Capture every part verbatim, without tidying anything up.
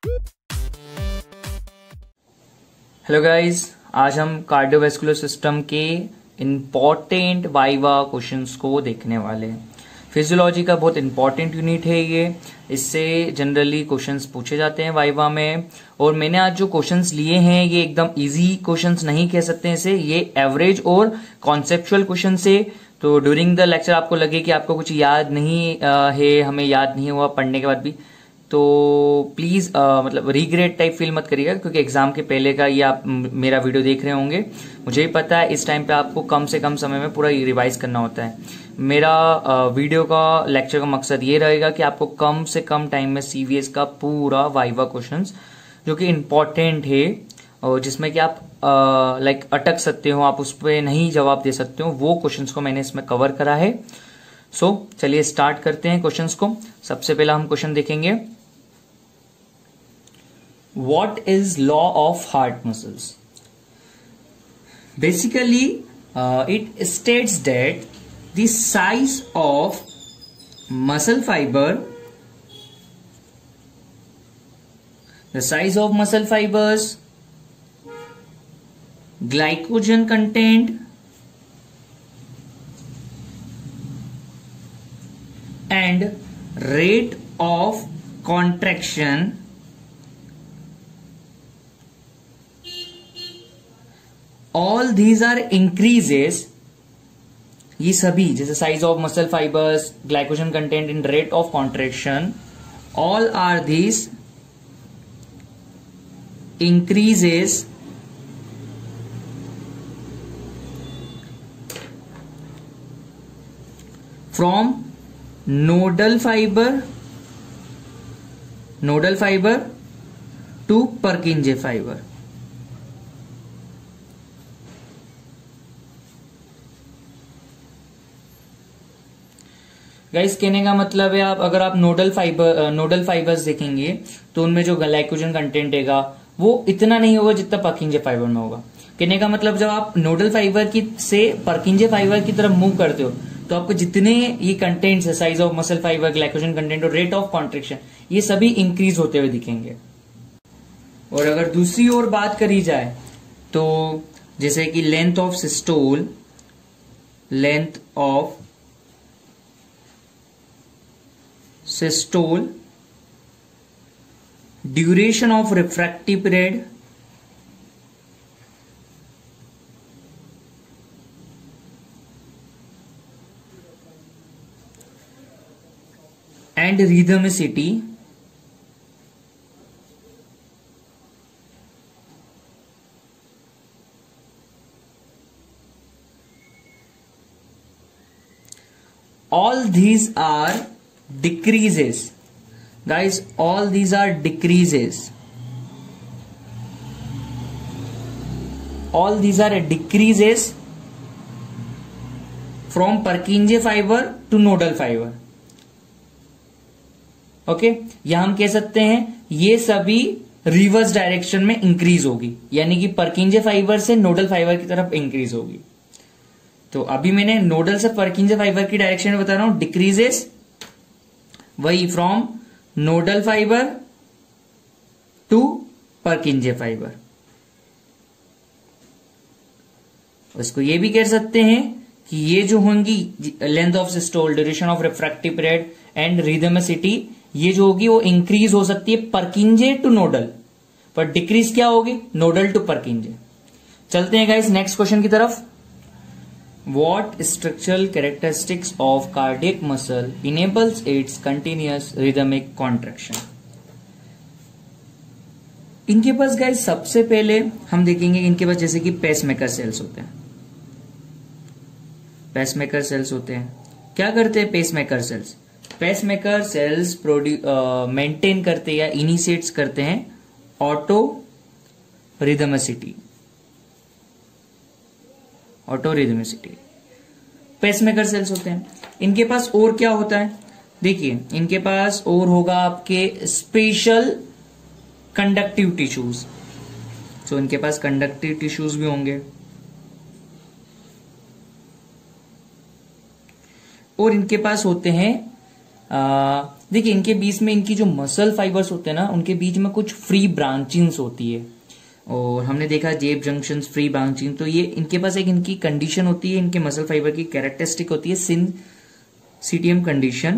Hello guys, आज हम cardiovascular system के इम्पॉर्टेंट वाइवा क्वेश्चंस को देखने वाले हैं। फिजियोलॉजी का बहुत इंपॉर्टेंट यूनिट है ये। इससे जनरली क्वेश्चंस पूछे जाते हैं वाइवा में। और मैंने आज जो क्वेश्चंस लिए हैं ये एकदम इजी क्वेश्चंस नहीं कह सकते हैं इसे, ये एवरेज और कॉन्सेप्चुअल क्वेश्चन से। तो ड्यूरिंग द लेक्चर आपको लगे कि आपको कुछ याद नहीं आ, है, हमें याद नहीं हुआ पढ़ने के बाद भी, तो प्लीज मतलब रिग्रेट टाइप फील मत करिएगा, क्योंकि एग्जाम के पहले का ये आप मेरा वीडियो देख रहे होंगे। मुझे भी पता है इस टाइम पे आपको कम से कम समय में पूरा रिवाइज करना होता है। मेरा आ, वीडियो का लेक्चर का मकसद ये रहेगा कि आपको कम से कम टाइम में सीवीएस का पूरा वाइवा क्वेश्चंस जो कि इम्पोर्टेंट है और जिसमें कि आप लाइक अटक सकते हो, आप उस पर नहीं जवाब दे सकते हो, वो क्वेश्चंस को मैंने इसमें कवर करा है। सो so, चलिए स्टार्ट करते हैं क्वेश्चंस को। सबसे पहला हम क्वेश्चन देखेंगे, what is law of heart muscles. Basically it states that the size of muscle fibre the size of muscle fibres, glycogen content and rate of contraction all these are increases। ये सभी जैसे size of muscle fibres, glycogen content in rate of contraction, all are these increases from nodal fiber nodal fiber to Purkinje fiber। Guys कहने का मतलब है, आप अगर आप नोडल फाइबर नोडल फाइबर्स देखेंगे तो उनमें जो ग्लाइकोजन कंटेंट है वो इतना नहीं होगा जितना पर्किंजे फाइबर में होगा। कहने का मतलब जब आप नोडल फाइबर की से पर्किंजे फाइबर की तरफ मूव करते हो तो आपको जितने ये कंटेंट्स है, size of muscle fibre, glycogen content और रेट ऑफ कॉन्ट्रैक्शन, ये सभी इंक्रीज होते हुए दिखेंगे। और अगर दूसरी ओर बात करी जाए तो जैसे कि length of systole, length of systole, duration of refractive period, and rhythmicity, all these are decreases guys, all these are decreases all these are decreases from Purkinje fiber to nodal fiber। Okay okay? या हम कह सकते हैं ये सभी reverse direction में increase होगी, यानी कि पर्किंजे फाइबर से नोडल फाइबर की तरफ इंक्रीज होगी। तो अभी मैंने नोडल से पर्किंजे फाइबर की डायरेक्शन में बता रहा हूं, डिक्रीजेस वही from nodal fibre to Purkinje fibre. उसको ये भी कह सकते हैं कि ये जो होंगी length of systole, duration of refractive period and rhythmicity, ये जो होगी वो इंक्रीज हो सकती है पर्किंजे टू नोडल, पर डिक्रीज क्या होगी नोडल टू पर्किंजे। चलते हैं गाइस नेक्स्ट क्वेश्चन की तरफ। What structural characteristics of cardiac muscle enables its continuous rhythmic contraction. इनके पास गाइस सबसे पहले हम देखेंगे, इनके पास जैसे कि पेसमेकर सेल्स होते हैं। पेसमेकर सेल्स होते हैं, क्या करते हैं pacemaker cells? Pacemaker cells produce maintain करते या इनिशिएट्स करते हैं auto rhythmicity, auto rhythmicity pacemaker cells होते हैं। इनके पास और क्या होता है, देखिए इनके पास और होगा आपके स्पेशल कंडक्टिव टिश्यूज। सो इनके पास कंडक्टिव टिश्यूज भी होंगे और इनके पास होते हैं देखिए इनके बीच में इनकी जो मसल फाइबर्स होते हैं ना, उनके बीच में कुछ फ्री ब्रांचिंग्स होती है, और हमने देखा जेब जंक्शन फ्री ब्रांचिंग। तो ये इनके पास एक इनकी कंडीशन होती है, इनके मसल फाइबर की कैरेक्टरिस्टिक होती है सिंसिटियम कंडीशन।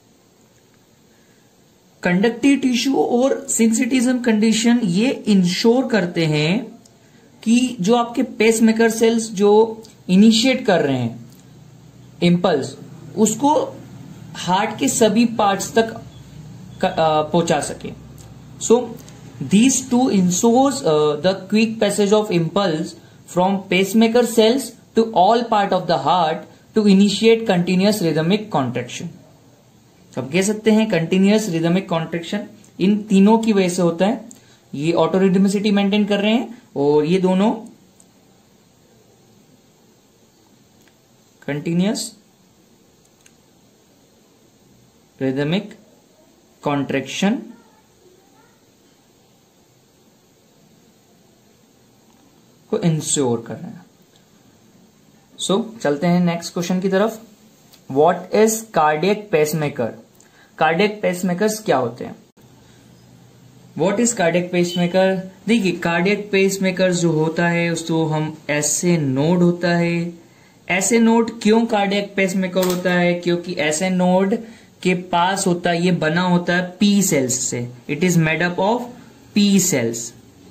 कंडक्टिव टिश्यू और सिंसिटिज्म कंडीशन ये इंश्योर करते हैं कि जो आपके पेसमेकर सेल्स जो इनिशिएट कर रहे हैं इंपल्स, उसको हार्ट के सभी पार्ट्स तक पहुंचा सके। सो these two ensures uh, the quick passage of impulse from pacemaker cells to all part of the heart to initiate continuous rhythmic contraction। तो आप कह सकते हैं कंटिन्यूअस रिदमिक कॉन्ट्रेक्शन इन तीनों की वजह से होता है। ये ऑटो रिदमिसिटी मेंटेन कर रहे हैं और ये दोनों कंटिन्यूअस रिदमिक कॉन्ट्रेक्शन को इंश्योर कर रहे हैं। सो so, चलते हैं नेक्स्ट क्वेश्चन की तरफ। What is cardiac pacemaker? Cardiac pacemakers क्या होते हैं? What is cardiac pacemaker? देखिए कार्डियक पेसमेकर जो होता है उसको हम ऐसे नोड होता है। ऐसे नोड क्यों कार्डियक पेसमेकर होता है? क्योंकि ऐसे नोड के पास होता है, ये बना होता है पी सेल्स से। It is made up of P cells.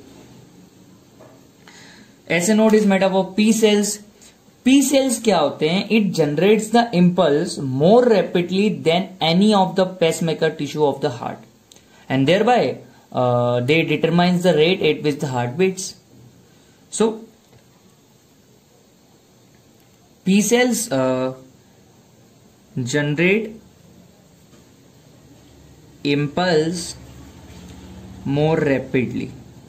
SA node is made up of P cells. P cells क्या होते हैं? It generates the impulse more rapidly than any of the pacemaker tissue of the heart and thereby they determines the rate at which the heart beats. So P cells generate impulse more rapidly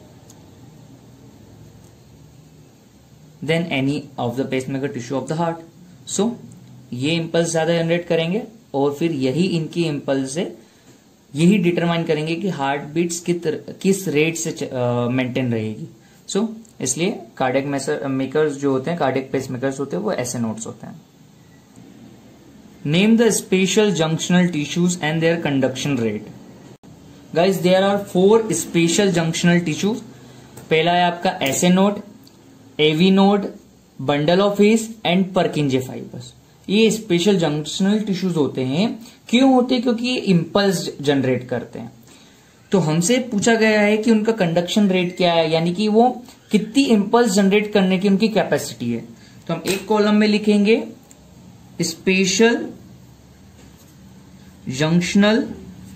than any of the pacemaker tissue of the heart. So ये impulse ज्यादा generate करेंगे और फिर यही इनकी impulse से यही determine करेंगे कि हार्ट बीट्स किस रेट से मेंटेन रहेगी। सो so, इसलिए कार्डियक मेकर्स जो होते हैं, कार्डियक पेस मेकर्स होते हैं, वो ऐसे नोड्स होते हैं। Name the special junctional tissues and their conduction rate. Guys there are four special junctional tissues. पहला है आपका SA node, AV node, bundle of His and Purkinje fibres. ये स्पेशल जंक्शनल टिश्यूज होते हैं। क्यों होते हैं? क्योंकि ये इंपल्स जनरेट करते हैं। तो हमसे पूछा गया है कि उनका कंडक्शन रेट क्या है, यानी कि वो कितनी इंपल्स जनरेट करने की उनकी कैपेसिटी है। तो हम एक कॉलम में लिखेंगे स्पेशल जंक्शनल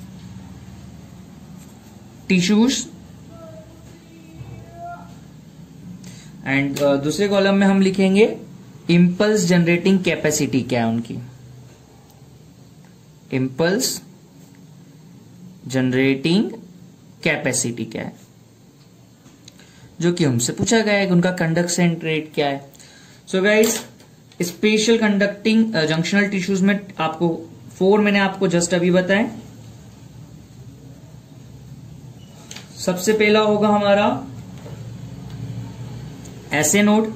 टिश्यूज एंड दूसरे कॉलम में हम लिखेंगे इंपल्स जनरेटिंग कैपेसिटी क्या है उनकी। इंपल्स जनरेटिंग कैपेसिटी क्या है, जो कि हमसे पूछा गया है कि उनका कंडक्शन रेट क्या है। So guys special conducting junctional tissues में आपको फोर मैंने आपको जस्ट अभी बताया। सबसे पहला होगा हमारा एसे नोड,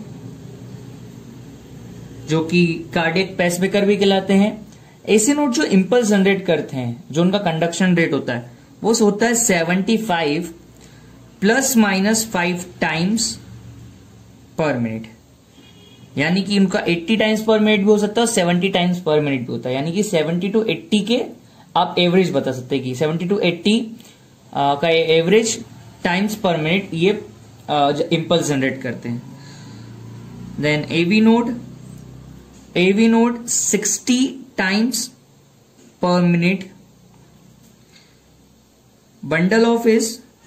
जो कि कार्डियक पेसमेकर भी कहलाते हैं। एसे नोड जो इंपल्स जनरेट करते हैं, जो उनका कंडक्शन रेट होता है वो होता है seventy five plus minus five times per minute. यानी कि उनका अस्सी टाइम्स पर मिनट भी हो सकता है और सेवेंटी टाइम्स पर मिनट भी होता है। यानी कि सेवेंटी टू एट्टी के आप एवरेज बता सकते हैं कि सेवेंटी टू एट्टी का एवरेज टाइम्स पर मिनट ये इंपल्स जनरेट करते हैं। Then AV node, AV node sixty times per minute. Bundle of His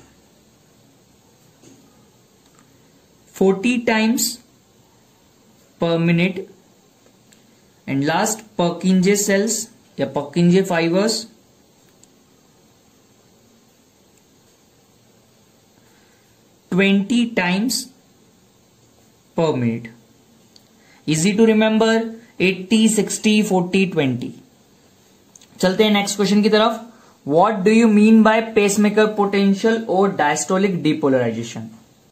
forty times per minute and last Purkinje cells या Purkinje fibers twenty times per minute. Easy to remember, eighty, sixty, forty, twenty. चलते हैं next question की तरफ। What do you mean by pacemaker potential और diastolic depolarization?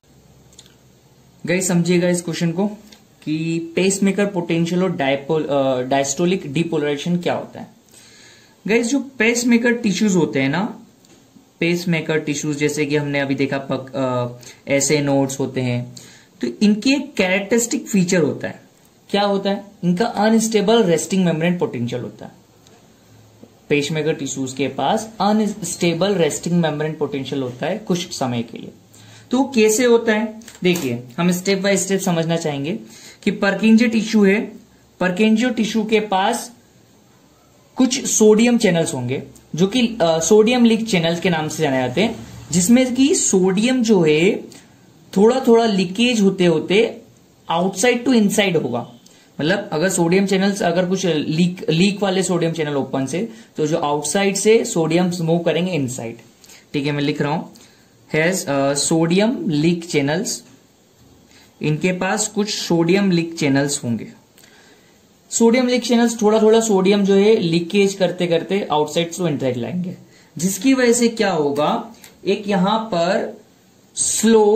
Guys समझिएगा इस question को कि पेसमेकर पोटेंशियल और डायस्टोलिक डिपोलराइजेशन क्या होता है। गाइस जो पेस मेकर टिश्यूज होते हैं ना, पेस मेकर टिश्यूज जैसे कि हमने अभी देखा पक, आ, ऐसे नोड्स होते हैं, तो इनकी एक कैरेक्टरिस्टिक फीचर होता है। क्या होता है? इनका अनस्टेबल रेस्टिंग मेम्ब्रेन पोटेंशियल होता है। पेस मेकर टिश्यूज के पास अनस्टेबल रेस्टिंग मेम्ब्रेन पोटेंशियल होता है कुछ समय के लिए। तो कैसे होता है? देखिए, हम स्टेप बाय स्टेप समझना चाहेंगे कि परकिंजे टिश्यू है, परकिंजे टिश्यू के पास कुछ सोडियम चैनल्स होंगे जो कि सोडियम लीक चैनल्स के नाम से जाने जाते हैं, जिसमें कि सोडियम जो है थोड़ा थोड़ा लीकेज होते होते आउटसाइड टू इनसाइड होगा। मतलब अगर सोडियम चैनल्स, अगर कुछ लीक लीक वाले सोडियम चैनल ओपन से, तो जो आउटसाइड से सोडियम मूव करेंगे इनसाइड। ठीक है, मैं लिख रहा हूं, हैज सोडियम लीक चैनल्स, इनके पास कुछ सोडियम लीक चैनल्स होंगे। सोडियम लीक चैनल्स थोड़ा थोड़ा सोडियम जो है लीकेज करते करते आउटसाइड टू इनसाइड लाएंगे, जिसकी वजह से क्या होगा, एक यहां पर स्लो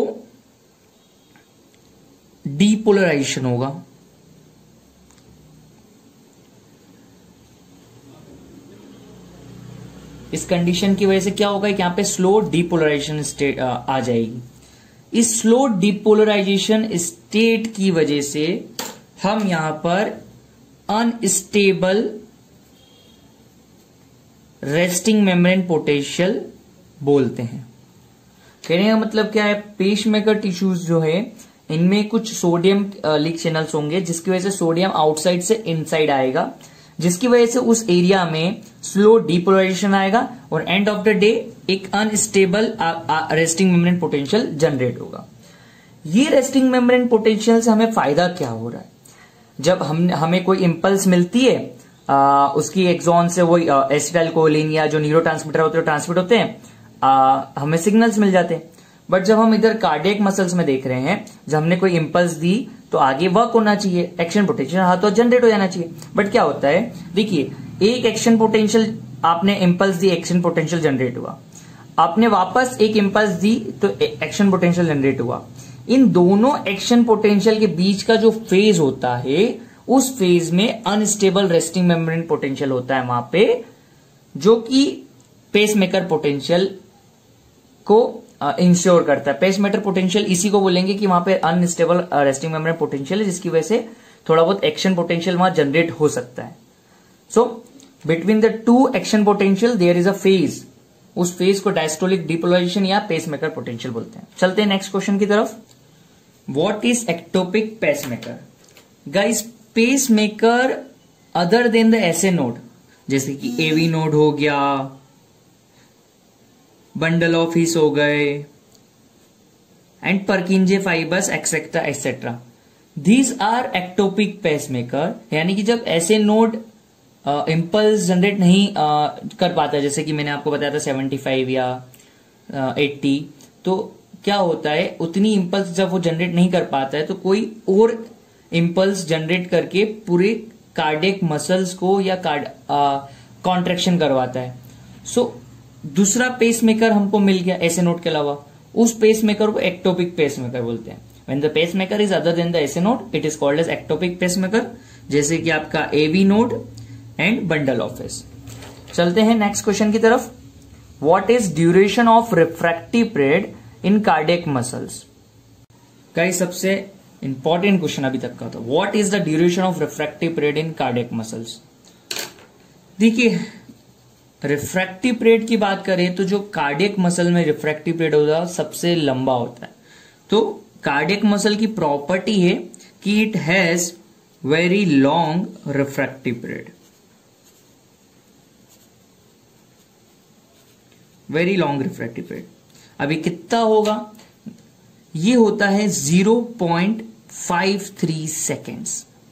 डीपोलराइजेशन होगा। इस कंडीशन की वजह से क्या होगा कि यहां पे स्लो डीपोलराइजेशन स्टेट आ जाएगी। इस स्लो डीपोलराइजेशन स्टेट की वजह से हम यहां पर अनस्टेबल रेस्टिंग मेम्ब्रेन पोटेंशियल बोलते हैं। कहने का मतलब क्या है, पेस मेकर टिश्यूज जो है इनमें कुछ सोडियम लीक चैनल्स होंगे, जिसकी वजह से सोडियम आउटसाइड से इनसाइड आएगा, जिसकी वजह से उस एरिया में स्लो डीपोलराइजेशन आएगा और एंड ऑफ द डे एक unstable resting membrane potential generate होगा। ये रेस्टिंग मेम्ब्रेन पोटेंशियल से हमें फायदा क्या हो रहा है? जब हम हमें कोई इंपल्स मिलती है, आ, उसकी एक्सॉन से वो एसिटाइलकोलिन या जो न्यूरोट्रांसमीटर होते हैं ट्रांसमिट होते हैं, आ, हमें सिग्नल्स मिल जाते हैं। बट जब हम इधर कार्डियक मसल्स में देख रहे हैं, जब हमने कोई इंपल्स दी तो आगे वर्क होना चाहिए, एक्शन पोटेंशियल हाँ तो जनरेट हो जाना चाहिए। बट क्या होता है, देखिए, एक एक्शन पोटेंशियल, आपने इंपल्स दी, एक्शन पोटेंशियल जनरेट हुआ, आपने वापस एक इंपल्स दी तो एक्शन पोटेंशियल जनरेट हुआ। इन दोनों एक्शन पोटेंशियल के बीच का जो फेज होता है, उस फेज में अनस्टेबल रेस्टिंग मेम्ब्रेन पोटेंशियल होता है वहां पे, जो कि पेस मेकर पोटेंशियल को इंश्योर करता है। पेस मेकर पोटेंशियल इसी को बोलेंगे कि वहां पे अनस्टेबल रेस्टिंग मेम्ब्रेन पोटेंशियल है, जिसकी वजह से थोड़ा बहुत एक्शन पोटेंशियल वहां जनरेट हो सकता है। So between the two action potential there is a phase, उस फेज को डायस्टोलिक डिपोलराइजेशन या पेस मेकर पोटेंशियल बोलते हैं। चलते हैं नेक्स्ट क्वेश्चन की तरफ। What is ectopic pacemaker? Guys, pacemaker other than the S A node, जैसे कि A V node हो गया, bundle of His हो गए, and Purkinje fibers etc etc. These are ectopic pacemaker, यानी कि जब S A node impulse uh, generate नहीं uh, कर पाता, जैसे कि मैंने आपको बताया था सेवेंटी फाइव या एट्टी, uh, तो क्या होता है, उतनी इंपल्स जब वो जनरेट नहीं कर पाता है तो कोई और इंपल्स जनरेट करके पूरे कार्डियक मसल्स को या कॉन्ट्रैक्शन करवाता है। सो so, दूसरा पेस मेकर हमको मिल गया एस ए नोड के अलावा, उस पेस मेकर को एक्टोपिक पेस मेकर बोलते हैं। When the pace maker is other than the S A node, it is called as ectopic pace maker, जैसे कि आपका AV node and bundle of His. चलते हैं नेक्स्ट क्वेश्चन की तरफ। What is duration of refractive period in cardiac muscles? Guys, सबसे important question अभी तक का था, what is the duration of refractive period in cardiac muscles? देखिए, रिफ्रैक्टिव पीरियड की बात करें तो जो कार्डियक मसल में रिफ्रैक्टिव पीरियड होता है सबसे लंबा होता है। तो कार्डियक मसल की प्रॉपर्टी है कि it has very long refractive period, very long refractive period. अभी कितना होगा? ये होता है zero point five three seconds,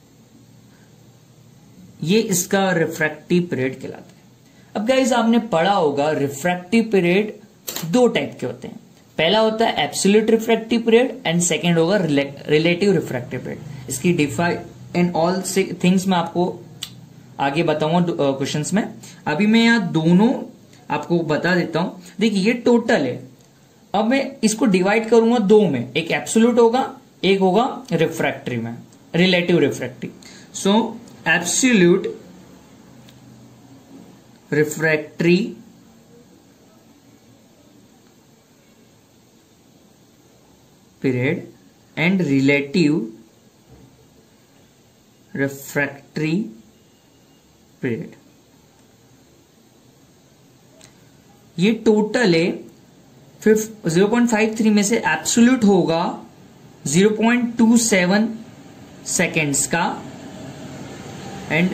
ये इसका रिफ्रैक्टिव पीरियड कहलाता है। अब गाइस, आपने पढ़ा होगा रिफ्रैक्टिव पीरियड दो टाइप के होते हैं। पहला होता है absolute refractive period and second होगा रिलेटिव रिफ्रैक्टिव पीरियड। इसकी डिफाइन इन ऑल थिंग्स मैं आपको आगे बताऊंगा क्वेश्चंस में। अभी मैं यहां दोनों आपको बता देता हूं। देखिए, ये टोटल है। अब मैं इसको डिवाइड करूंगा दो में, एक एब्सोल्यूट होगा, एक होगा रिफ्रैक्टिव में, relative refractive. So absolute refractory period and relative refractory period, ये टोटल है जीरो पॉइंट फाइव थ्री में से एब्सोल्यूट होगा zero point two seven seconds का एंड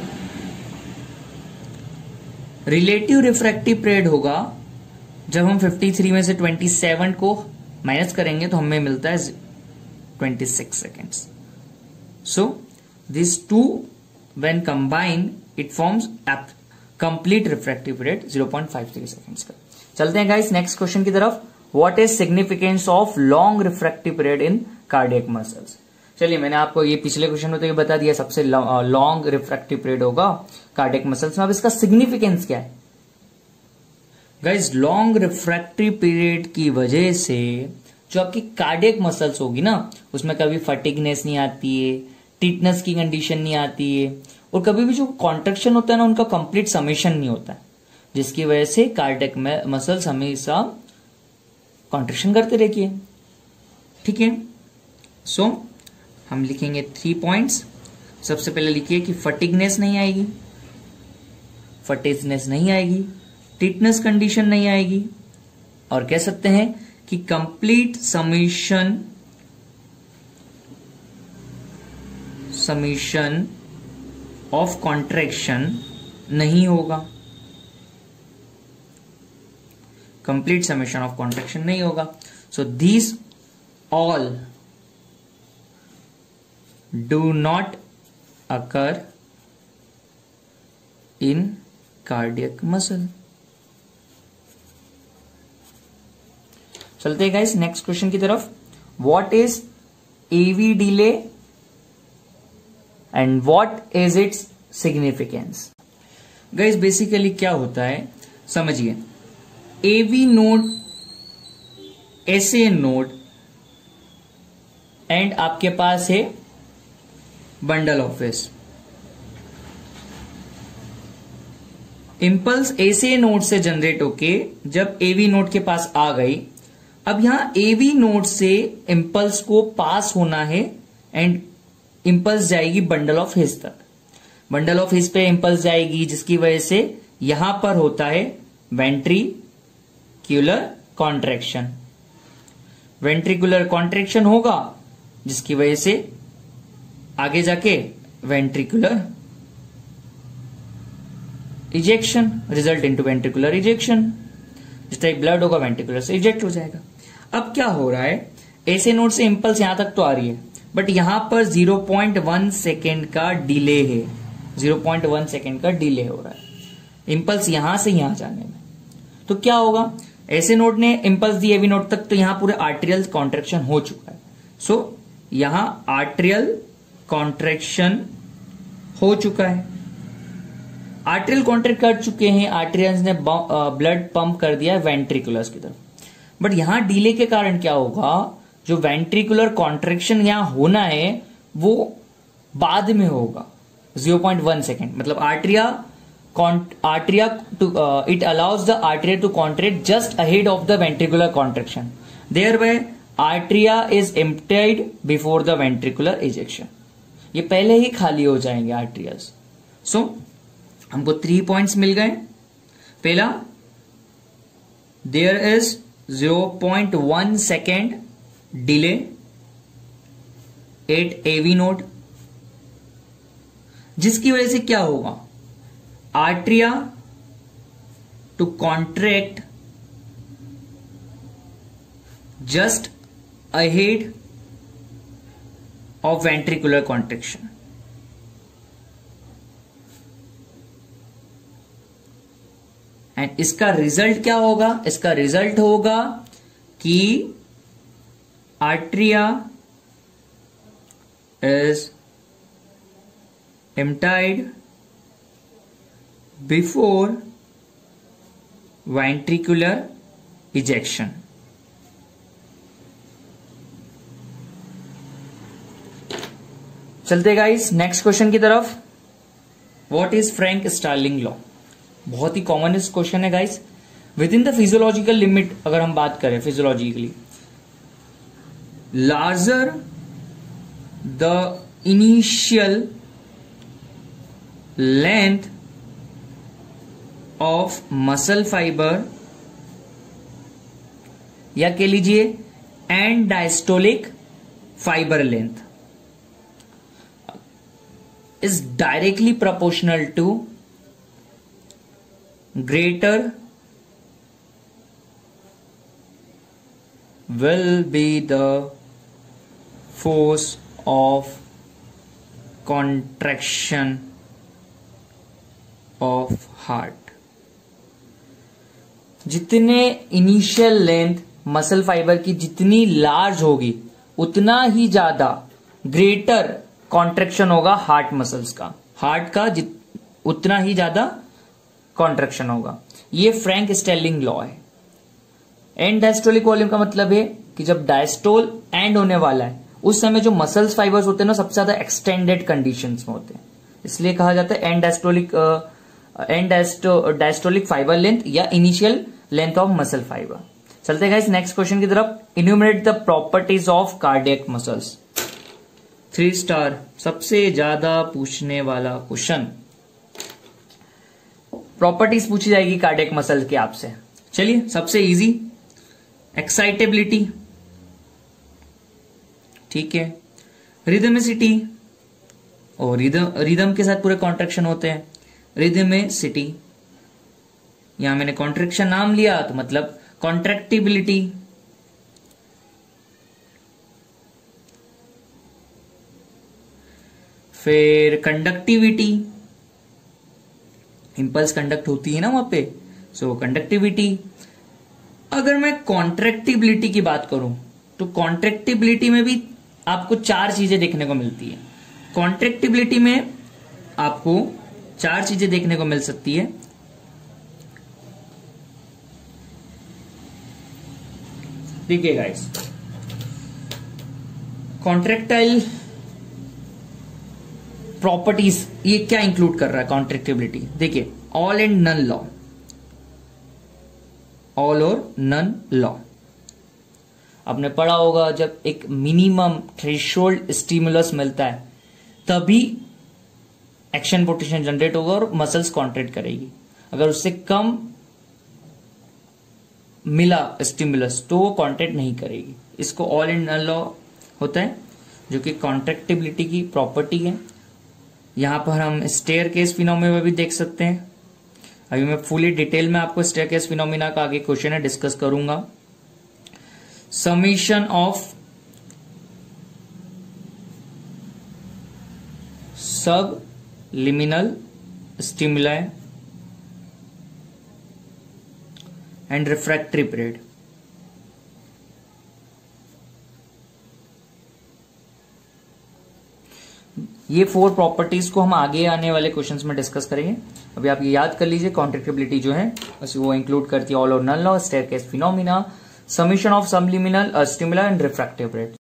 रिलेटिव रिफ्रैक्टिव पीरियड होगा, जब हम फिफ्टी थ्री में से ट्वेंटी सेवन को माइनस करेंगे तो हमें मिलता है twenty six seconds. So this two when combine it forms complete refractive period zero point five three seconds का. चलते हैं गाइस नेक्स्ट क्वेश्चन की तरफ. What is significance of long refractive period in cardiac muscles. चलिए, मैंने आपको ये पिछले क्वेश्चन में तो ये बता दिया सबसे लॉन्ग रिफ्रैक्टिव पीरियड होगा कार्डियक मसल्स में. अब इसका सिग्निफिकेंस क्या है गाइस? लॉन्ग रिफ्रैक्टिव पीरियड की वजह से जो आपकी कार्डियक मसल्स होगी ना, उसमें कभी फटिगनेस नहीं आती है, टिटनेस की कंडीशन नहीं आती है, और कभी भी जो कॉन्ट्रैक्शन होता है ना उनका कंप्लीट समेशन नहीं होता है, जिसकी वजह से कार्डियक मसल्स हमेशा कॉन्ट्रैक्शन करते रहती है. ठीक है, सो so, हम लिखेंगे थ्री पॉइंट्स. सबसे पहले लिखिए कि फटिगनेस नहीं आएगी, फटिगनेस नहीं आएगी, टिटनेस कंडीशन नहीं आएगी, और कह सकते हैं कि complete summation summation of contraction नहीं होगा. कंप्लीट समेशन ऑफ कॉन्ट्रैक्शन नहीं होगा. So these all do not occur in cardiac muscle. चलते हैं गाइस नेक्स्ट क्वेश्चन की तरफ. What is AV delay and what is its significance. Guys basically क्या होता है समझिए. AV node, SA node and आपके पास है bundle of His. Impulse SA node से जनरेट होके जब एवी नोड के पास आ गई, अब यहां एवी नोड से इंपल्स को पास होना है एंड इंपल्स जाएगी बंडल ऑफ हिस तक. बंडल ऑफ हिस पे इंपल्स जाएगी, जिसकी वजह से यहां पर होता है वेंट्रिक्यूलर कॉन्ट्रैक्शन. वेंट्रिकुलर कॉन्ट्रैक्शन होगा, जिसकी वजह से आगे जाके ventricular ejection, result into ventricular ejection. जिस टाइप ब्लड होगा वेंट्रिकुलर से इजेक्ट हो जाएगा. अब क्या हो रहा है, ऐसे नोड से इंपल्स यहां तक तो आ रही है, बट यहां पर जीरो पॉइंट वन सेकेंड का डिले है. जीरो पॉइंट वन सेकेंड का डिले हो रहा है इंपल्स यहां से यहां जाने में. तो क्या होगा, ऐसे नोड ने इंपल्स दी एवी नोड तक, तो यहां पूरे आर्टेरियल कॉन्ट्रैक्शन हो चुका है. सो so, यहां आर्टेरियल कॉन्ट्रैक्शन हो चुका है. आर्टेरियल कॉन्ट्रैक्ट कर चुके हैं, आर्टेरियंस ने ब्लड पंप कर दिया वेंट्रिकुलर्स की तरफ. बट यहां डिले के कारण क्या होगा, जो वेंट्रिकुलर कॉन्ट्रैक्शन यहां होना है वो बाद में होगा. जीरो पॉइंट वन सेकेंड मतलब arteria arteria to it allows the arteria to contract just ahead of the ventricular contraction. Thereby arteria is emptied before the ventricular ejection. ये पहले ही खाली हो जाएंगे आर्टेरियल्स. सो so, हमको three points मिल गए. पहला, there is zero point one second delay at AV node, जिसकी वजह से क्या होगा, arteria to contract just ahead of ventricular contraction. And इसका रिजल्ट क्या होगा, इसका रिजल्ट होगा कि arteria is emptied before ventricular ejection. चलते गाइस नेक्स्ट क्वेश्चन की तरफ. What is Frank Starling law. बहुत ही कॉमनेस्ट क्वेश्चन है guys. Within the physiological limit अगर हम बात करें physiologically, larger the initial length of muscle fiber, या कह लीजिए end diastolic fiber length, is directly proportional to greater will be the force of contraction of heart। जितने initial length muscle fiber की जितनी लार्ज होगी उतना ही ज्यादा ग्रेटर कॉन्ट्रेक्शन होगा हार्ट मसल्स का, हार्ट का जित, उतना ही ज्यादा कॉन्ट्रेक्शन होगा। ये फ्रैंक स्टेलिंग लॉ है। एंड डायस्टोलिक वॉल्यूम का मतलब है कि जब डायस्टोल एंड होने वाला है उस समय जो मसल्स फाइबर्स होते हैं ना सबसे ज्यादा एक्सटेंडेड कंडीशंस में होते हैं, इसलिए कहा जाता है end diastolic end diastolic fiber length या initial length of muscle fiber. चलते हैं गाइस नेक्स्ट क्वेश्चन की तरफ। Enumerate the properties of cardiac muscles. Three star सबसे ज्यादा पूछने वाला क्वेश्चन, प्रॉपर्टीज पूछी जाएगी कार्डियक मसल के आपसे। चलिए सबसे इजी, एक्साइटेबिलिटी, ठीक है, रिदमिसिटी, और रिदम रिदम के साथ पूरे कॉन्ट्रेक्शन होते हैं, रिदमिसिटी। यहां मैंने कॉन्ट्रेक्शन नाम लिया तो मतलब कॉन्ट्रैक्टिबिलिटी, फिर कंडक्टिविटी, इंपल्स कंडक्ट होती है ना वहां पे, सो कंडक्टिविटी। अगर मैं कॉन्ट्रैक्टिबिलिटी की बात करूं तो कॉन्ट्रैक्टिबिलिटी में भी आपको चार चीजें देखने को मिलती है। कॉन्ट्रैक्टिबिलिटी में आपको चार चीजें देखने को मिल सकती है। देखिए गाइस, कॉन्ट्रैक्टाइल प्रॉपर्टीज ये क्या इंक्लूड कर रहा है कॉन्ट्रैक्टिबिलिटी, देखिए all and none law, all और नन लॉ। आपने पढ़ा होगा जब एक मिनिमम थ्रेशोल्ड स्टिमुलस मिलता है तभी एक्शन पोटेंशियल जनरेट होगा और मसल्स कॉन्ट्रैक्ट करेगी। अगर उससे कम मिला स्टिमुलस तो वो कॉन्ट्रैक्ट नहीं करेगी। इसको ऑल एंड नन लॉ होता है जो कि कॉन्ट्रैक्टिबिलिटी की प्रॉपर्टी है। यहां पर हम स्टेयर केस फिनोमिना भी देख सकते हैं। अभी मैं फुली डिटेल में आपको स्टेयर केस फिनोमिना का आगे क्वेश्चन है डिस्कस करूंगा। Summation of subliminal stimuli and refractory period. ये फोर प्रॉपर्टीज को हम आगे आने वाले क्वेश्चंस में डिस्कस करेंगे। अभी आप ये याद कर लीजिए, कॉन्ट्रैक्टिबिलिटी जो है वो इंक्लूड करती है ऑल और none law, staircase phenomena, summation of subliminal stimuli and refractive period.